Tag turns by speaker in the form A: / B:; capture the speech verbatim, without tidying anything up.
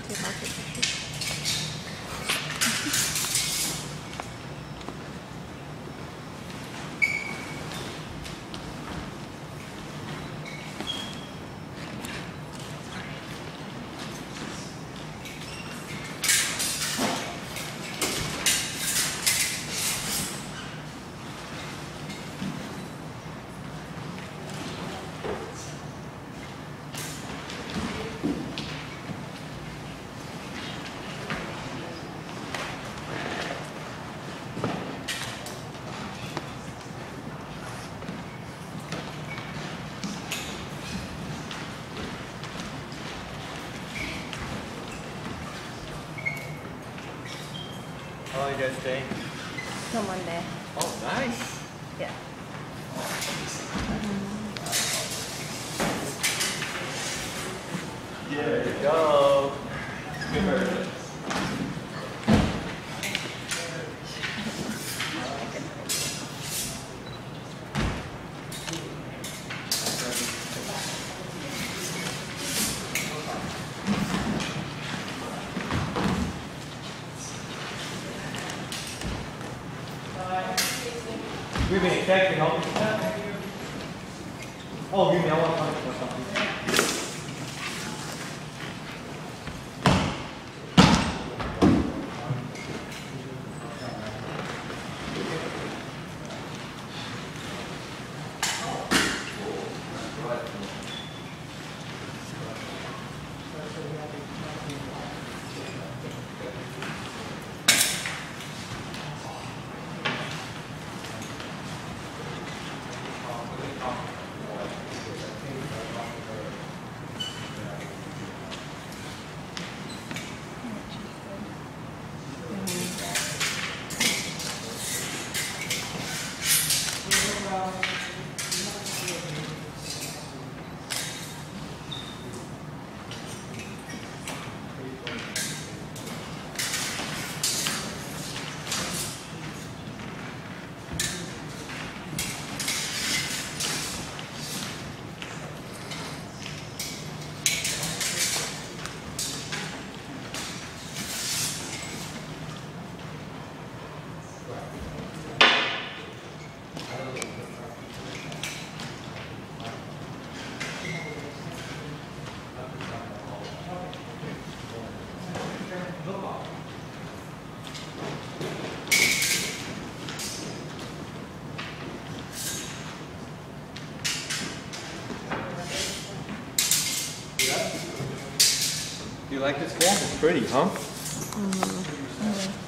A: you take off your picture?
B: How are you guys staying?
A: Till Monday.
B: Oh, nice.
A: Yeah.
B: There you go. Good version. We've been expecting help with that. Oh, you know what? Or something. You like this form? It's pretty, huh?
A: Mm-hmm.